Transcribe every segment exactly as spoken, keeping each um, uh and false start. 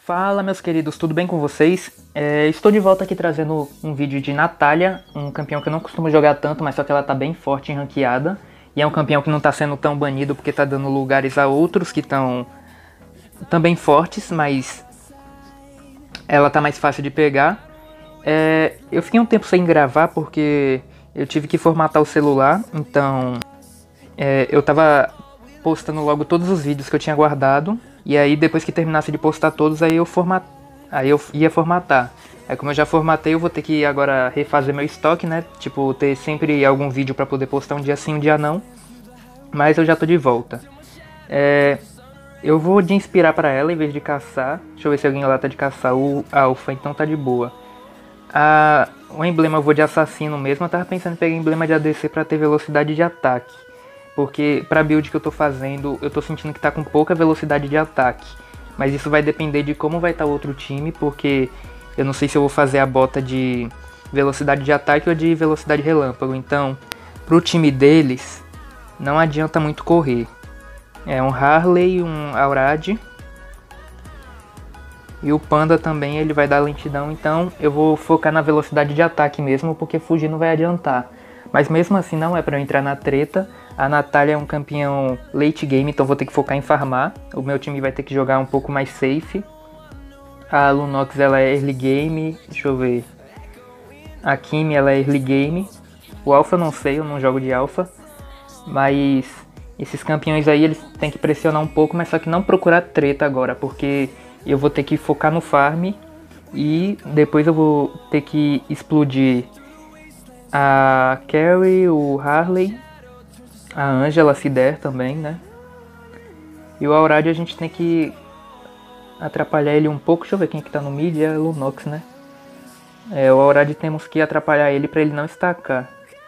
Fala, meus queridos, tudo bem com vocês? É, estou de volta aqui trazendo um vídeo de Natália, um campeão que eu não costumo jogar tanto, mas só que ela tá bem forte em ranqueada. E é um campeão que não tá sendo tão banido porque tá dando lugares a outros que estão também fortes, mas ela tá mais fácil de pegar. É, eu fiquei um tempo sem gravar porque eu tive que formatar o celular, então é, eu tava postando logo todos os vídeos que eu tinha guardado. E aí depois que terminasse de postar todos, aí eu, format... aí eu ia formatar. Aí como eu já formatei, eu vou ter que agora refazer meu estoque, né? Tipo, ter sempre algum vídeo pra poder postar um dia sim, um dia não. Mas eu já tô de volta. É... Eu vou de inspirar pra ela em vez de caçar. Deixa eu ver se alguém lá tá de caçar. O Alpha, então tá de boa. A... O emblema eu vou de assassino mesmo. Eu tava pensando em pegar emblema de A D C pra ter velocidade de ataque. Porque pra build que eu tô fazendo, eu tô sentindo que tá com pouca velocidade de ataque. Mas isso vai depender de como vai estar o outro time, porque eu não sei se eu vou fazer a bota de velocidade de ataque ou de velocidade relâmpago. Então, pro time deles, não adianta muito correr. É um Harley, um Aurad. E o Panda também, ele vai dar lentidão, então eu vou focar na velocidade de ataque mesmo, porque fugir não vai adiantar. Mas mesmo assim não é pra eu entrar na treta. A Natália é um campeão late game, então vou ter que focar em farmar. O meu time vai ter que jogar um pouco mais safe. A Lunox ela é early game, deixa eu ver. A Kimi ela é early game. O Alpha eu não sei, eu não jogo de Alpha. Mas esses campeões aí eles têm que pressionar um pouco, mas só que não procurar treta agora, porque eu vou ter que focar no farm. E depois eu vou ter que explodir a Carrie, o Harley, a Angela se der também, né? E o Aurad a gente tem que atrapalhar ele um pouco. Deixa eu ver quem é que tá no mid, é o Lunox, né? É, o Aurad temos que atrapalhar ele pra ele não estacar.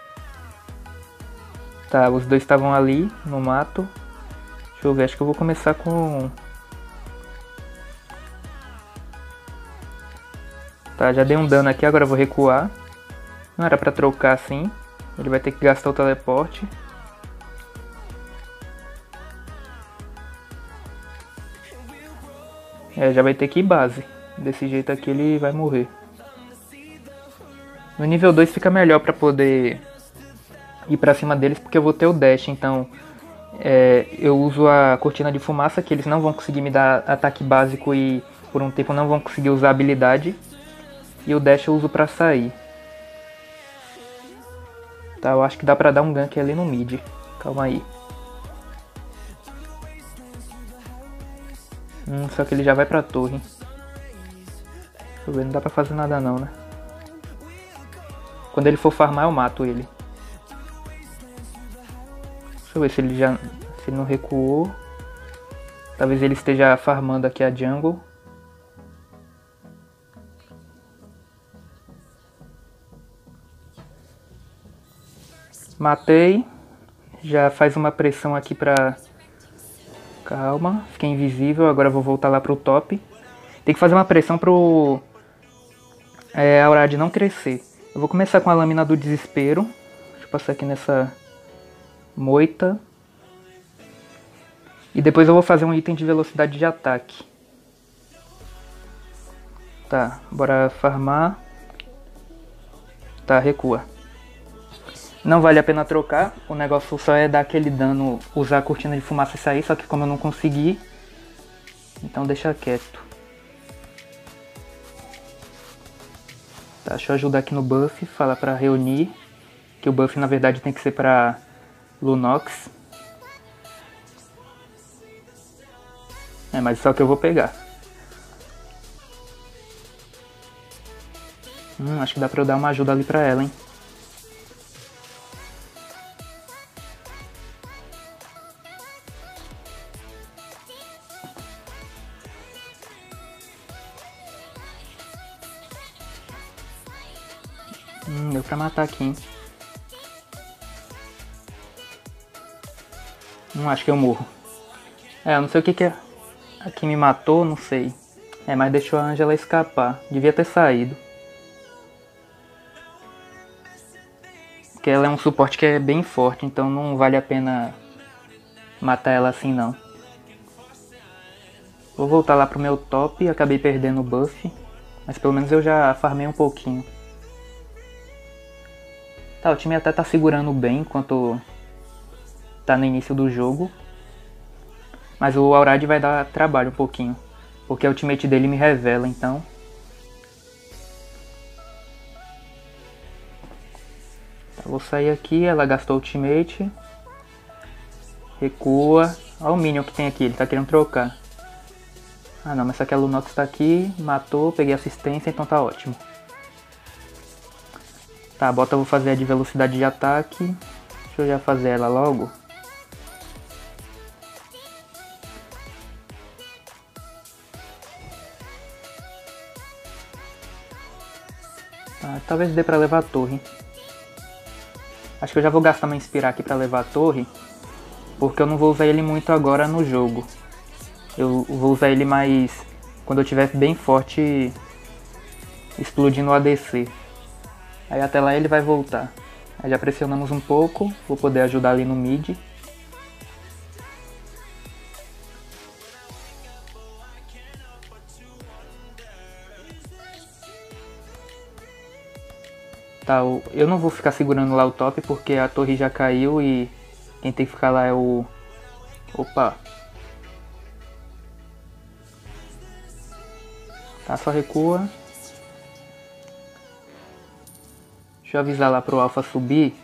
Tá, os dois estavam ali no mato. Deixa eu ver, acho que eu vou começar com... Tá, já dei um dano aqui, agora eu vou recuar. Não era pra trocar assim. Ele vai ter que gastar o teleporte. É, já vai ter que ir base. Desse jeito aqui ele vai morrer. No nível dois fica melhor pra poder ir pra cima deles, porque eu vou ter o dash. Então é, eu uso a cortina de fumaça, que eles não vão conseguir me dar ataque básico e por um tempo não vão conseguir usar a habilidade. E o dash eu uso pra sair. Tá, eu acho que dá pra dar um gank ali no mid. Calma aí. Hum, só que ele já vai pra torre. Deixa eu ver, não dá pra fazer nada não, né? Quando ele for farmar eu mato ele. Deixa eu ver se ele já... Se ele não recuou. Talvez ele esteja farmando aqui a jungle. Matei. Já faz uma pressão aqui pra... Calma, fiquei invisível, agora eu vou voltar lá pro top. Tem que fazer uma pressão pro é, Aurad não crescer. Eu vou começar com a lâmina do desespero. Deixa eu passar aqui nessa moita. E depois eu vou fazer um item de velocidade de ataque. Tá, bora farmar. Tá, recua. Não vale a pena trocar, o negócio só é dar aquele dano, usar a cortina de fumaça e sair, só que como eu não consegui, então deixa quieto. Tá, deixa eu ajudar aqui no buff, falar pra reunir, que o buff na verdade tem que ser pra Lunox. É, mas só que eu vou pegar. Hum, acho que dá pra eu dar uma ajuda ali pra ela, hein. Hum, deu pra matar aqui, hein. Hum, acho que eu morro. É, eu não sei o que que é. Aqui me matou, não sei. É, mas deixou a Angela escapar. Devia ter saído. Porque ela é um suporte que é bem forte, então não vale a pena matar ela assim não. Vou voltar lá pro meu top, acabei perdendo o buff, mas pelo menos eu já farmei um pouquinho. Tá, o time até tá segurando bem enquanto tá no início do jogo, mas o Aurad vai dar trabalho um pouquinho, porque o ultimate dele me revela, então... Tá, vou sair aqui, ela gastou o ultimate, recua, olha o minion que tem aqui, ele tá querendo trocar. Ah não, mas só que a Lunox tá aqui, matou, peguei assistência, então tá ótimo. Tá, a bota eu vou fazer a de velocidade de ataque. Deixa eu já fazer ela logo. Tá, talvez dê pra levar a torre. Acho que eu já vou gastar meu inspirar aqui pra levar a torre, porque eu não vou usar ele muito agora no jogo. Eu vou usar ele mais quando eu estiver bem forte, explodindo o A D C. Aí até lá ele vai voltar. Aí já pressionamos um pouco, vou poder ajudar ali no mid. Tá, eu não vou ficar segurando lá o top porque a torre já caiu e quem tem que ficar lá é o... Opa! Tá, só recua. Deixa eu avisar lá pro Alpha subir.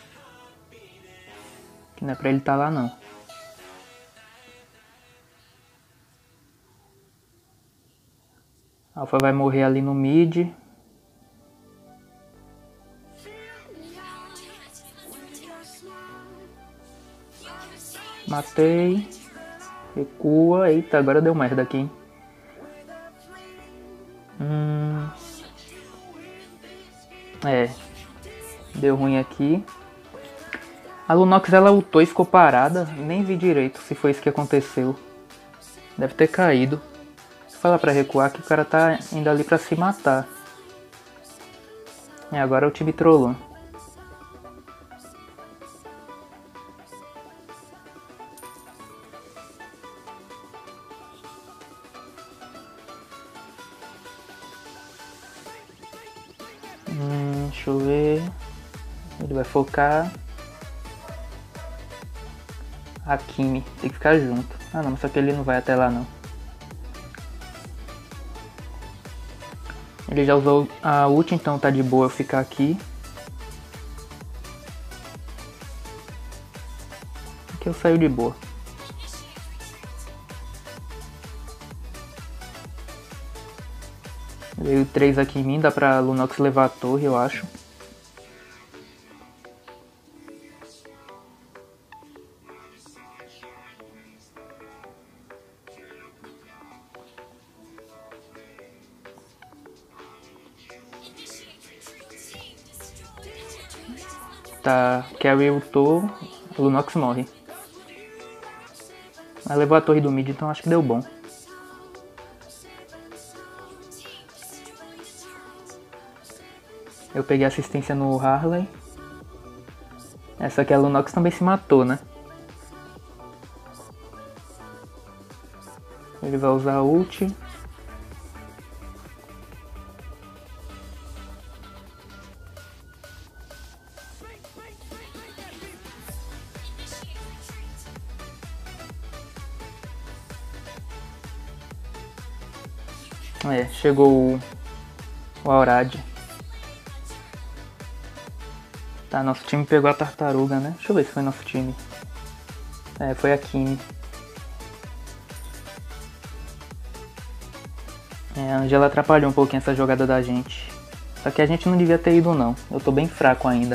Que não é pra ele estar lá não. Alpha vai morrer ali no mid. Matei. Recua. Eita, agora deu merda aqui, hein? Hum... É. Deu ruim aqui. A Lunox ela ultou e ficou parada. Nem vi direito se foi isso que aconteceu. Deve ter caído. Fala pra recuar que o cara tá indo ali pra se matar. E agora o time trollou. Hum, deixa eu ver. Ele vai focar. A Kimi. Tem que ficar junto. Ah não, só que ele não vai até lá não. Ele já usou a ult, então tá de boa eu ficar aqui. Aqui eu saio de boa. Veio três aqui em mim, dá pra Lunox levar a torre, eu acho. Tá, Carry ultou, o Lunox morre. Mas levou a torre do mid, então acho que deu bom. Eu peguei assistência no Harley. Essa aqui a Lunox também se matou, né? Ele vai usar a ult. É, chegou o, o Aurad. Tá, nosso time pegou a tartaruga, né? Deixa eu ver se foi nosso time. É, foi a Kimi. É, a Angela atrapalhou um pouquinho essa jogada da gente. Só que a gente não devia ter ido não. Eu tô bem fraco ainda.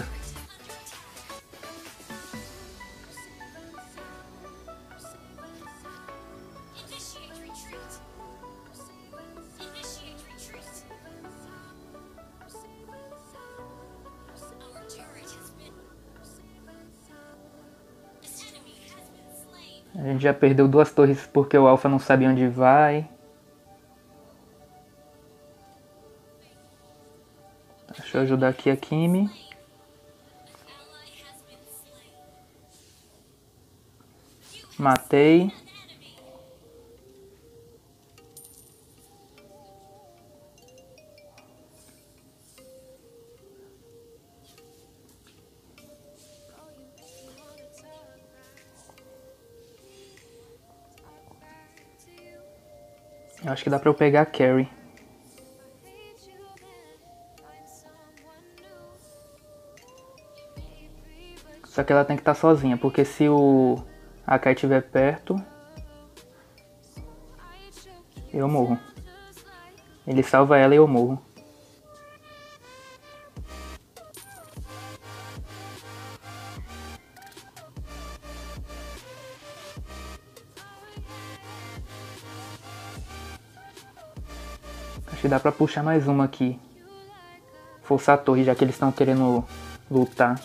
A gente já perdeu duas torres porque o Alpha não sabe onde vai. Deixa eu ajudar aqui a Kimi. Matei. Eu acho que dá pra eu pegar a Carry. Só que ela tem que estar sozinha, porque se o Akai estiver perto, eu morro. Ele salva ela e eu morro. Acho que dá pra puxar mais uma aqui. Forçar a torre, já que eles estão querendo lutar.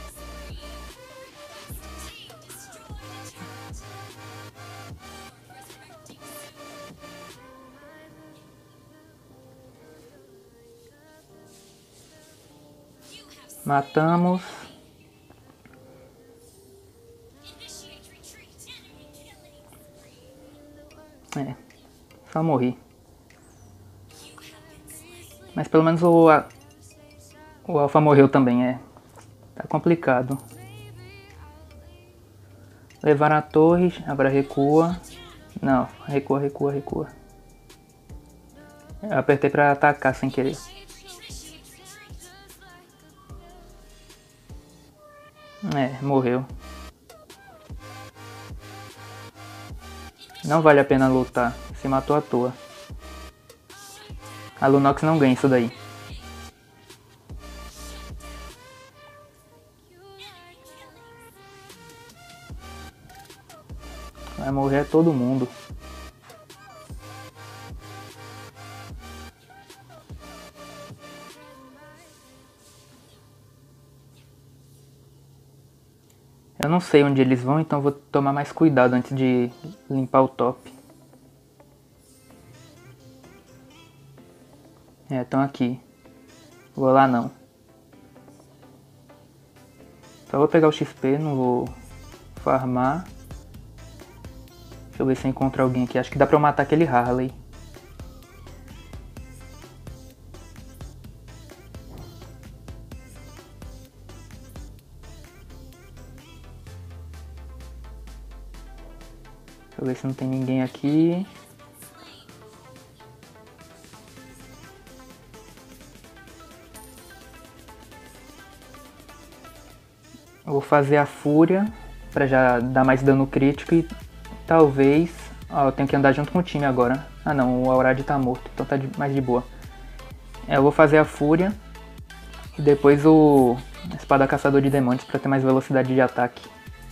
Matamos. É, só morri. Mas pelo menos o, a, o Alpha morreu também, é. Tá complicado. Levaram a torre, agora recua. Não, recua, recua, recua. Eu apertei pra atacar sem querer. É, morreu. Não vale a pena lutar, se matou à toa. A Lunox não ganha isso daí. Vai morrer todo mundo. Eu não sei onde eles vão, então vou tomar mais cuidado antes de limpar o top. É, estão aqui. Vou lá não. Só vou pegar o X P, não vou farmar. Deixa eu ver se eu encontro alguém aqui. Acho que dá pra eu matar aquele Harley. Deixa eu ver se não tem ninguém aqui. Eu vou fazer a Fúria pra já dar mais dano crítico e talvez... Ó, eu tenho que andar junto com o time agora. Ah não, o Aurad tá morto, então tá de, mais de boa. É, eu vou fazer a Fúria e depois o Espada Caçador de Demônios pra ter mais velocidade de ataque.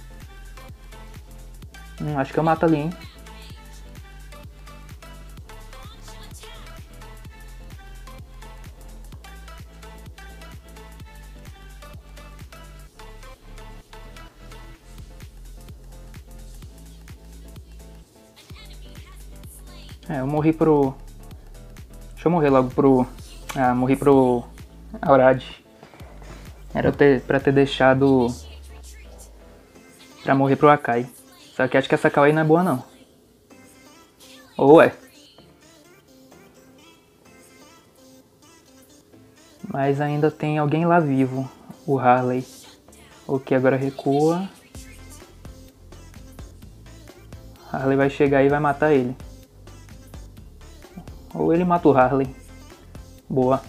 Hum, acho que eu mato ali, hein. É, eu morri pro... Deixa eu morrer logo pro... Ah, morri pro Aurad. Era ter, pra ter deixado... Pra morrer pro Akai. Só que acho que essa Kawaii não é boa não. Ou é. Mas ainda tem alguém lá vivo. O Harley. O que agora recua. Harley vai chegar e vai matar ele. Ou ele mata o Harley. Boa.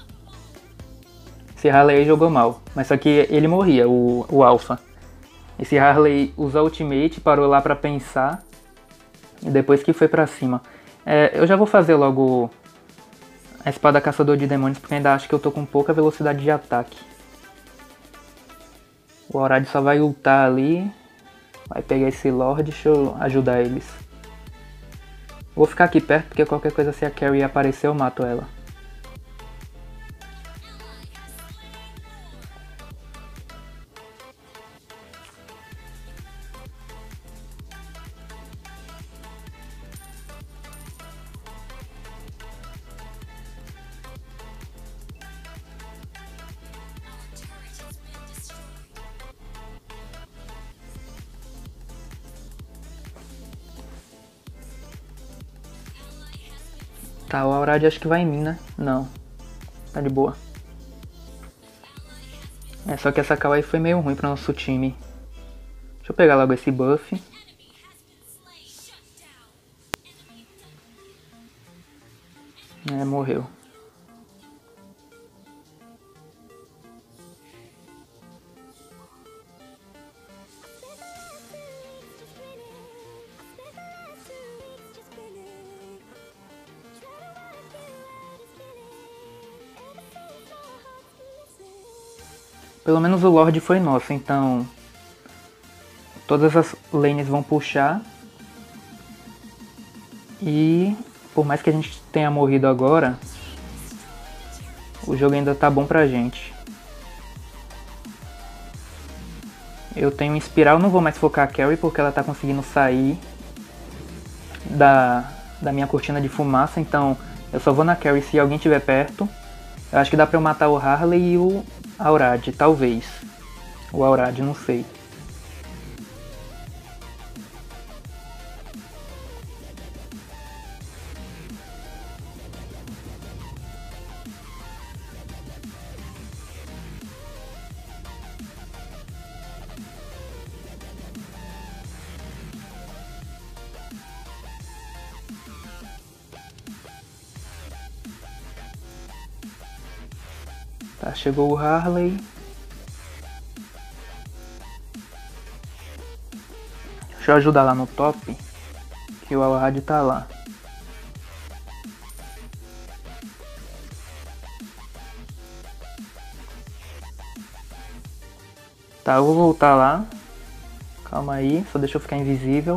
Esse Harley aí jogou mal. Mas só que ele morria, o, o Alpha. Esse Harley usou a ultimate, parou lá pra pensar. E depois que foi pra cima. É, eu já vou fazer logo a Espada Caçador de Demônios, porque ainda acho que eu tô com pouca velocidade de ataque. O Aurad só vai ultar ali. Vai pegar esse Lorde, deixa eu ajudar eles. Vou ficar aqui perto, porque qualquer coisa, se a Carry aparecer, eu mato ela. Tá, o Aurad acho que vai em mim, né? Não. Tá de boa. É, só que essa Kawaii foi meio ruim pro nosso time. Deixa eu pegar logo esse buff. É, morreu. Pelo menos o Lorde foi nosso, então todas as lanes vão puxar. E por mais que a gente tenha morrido agora, o jogo ainda tá bom pra gente. Eu tenho Inspiral, não vou mais focar a Carry porque ela tá conseguindo sair da, da minha cortina de fumaça, então eu só vou na Carry se alguém estiver perto. Eu acho que dá pra eu matar o Harley e o Aurad, talvez. O Aurad, não sei. Tá, chegou o Harley. Deixa eu ajudar lá no top, que o Aurad tá lá. Tá, eu vou voltar lá. Calma aí, só deixa eu ficar invisível.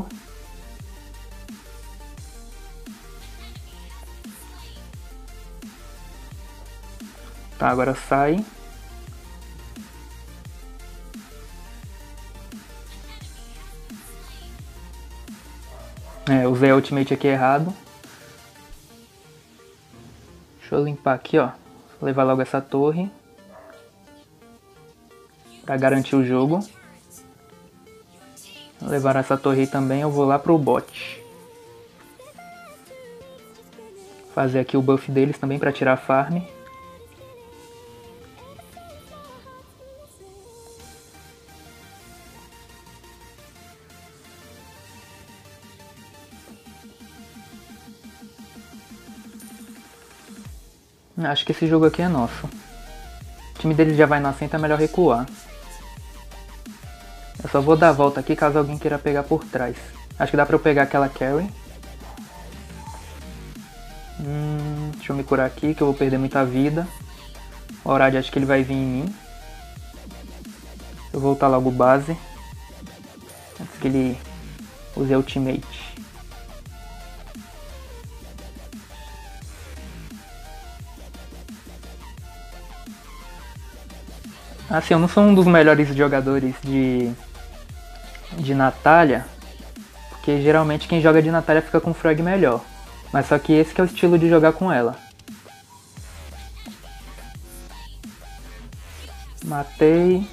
Tá, agora sai. É, usei a ultimate aqui errado. Deixa eu limpar aqui, ó. Vou levar logo essa torre pra garantir o jogo. Vou levar essa torre aí também, eu vou lá pro bot. Fazer aqui o buff deles também pra tirar a farm. Acho que esse jogo aqui é nosso. O time deles já vai nascer, então é melhor recuar. Eu só vou dar a volta aqui caso alguém queira pegar por trás. Acho que dá pra eu pegar aquela carry. Hum, deixa eu me curar aqui que eu vou perder muita vida. O Aurad acho que ele vai vir em mim. Eu vou voltar logo base. Antes que ele use a ultimate. Assim, eu não sou um dos melhores jogadores de, de Natalia, porque geralmente quem joga de Natalia fica com frag melhor. Mas só que esse que é o estilo de jogar com ela. Matei.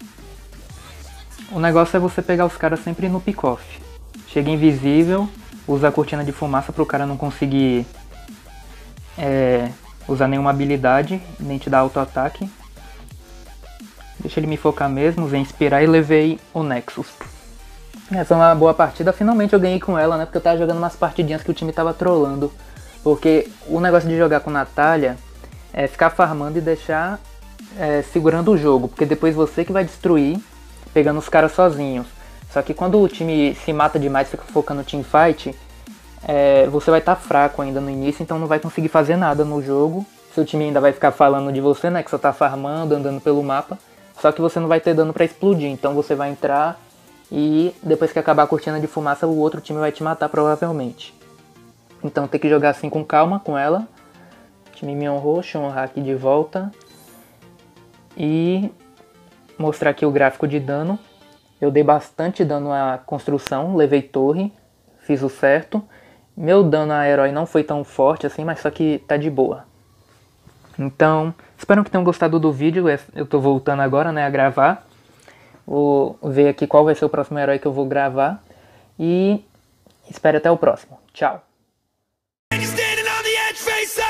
O negócio é você pegar os caras sempre no pick-off. Chega invisível, usa a cortina de fumaça para o cara não conseguir é, usar nenhuma habilidade, nem te dar auto-ataque. Deixa ele me focar mesmo, usei Inspirar e levei o Nexus. Essa é uma boa partida, finalmente eu ganhei com ela, né? Porque eu tava jogando umas partidinhas que o time tava trollando. Porque o negócio de jogar com Natalia é ficar farmando e deixar é, segurando o jogo. Porque depois você que vai destruir, pegando os caras sozinhos. Só que quando o time se mata demais, fica focando no teamfight, é, você vai estar tá fraco ainda no início, então não vai conseguir fazer nada no jogo. Seu time ainda vai ficar falando de você, né? Que só tá farmando, andando pelo mapa. Só que você não vai ter dano pra explodir, então você vai entrar e depois que acabar a cortina de fumaça o outro time vai te matar provavelmente. Então tem que jogar assim com calma com ela. O time me honrou, deixa eu honrar aqui de volta. E mostrar aqui o gráfico de dano. Eu dei bastante dano à construção, levei torre, fiz o certo. Meu dano a herói não foi tão forte assim, mas só que tá de boa. Então, espero que tenham gostado do vídeo, eu tô voltando agora, né, a gravar. Vou ver aqui qual vai ser o próximo herói que eu vou gravar. E espero até o próximo. Tchau!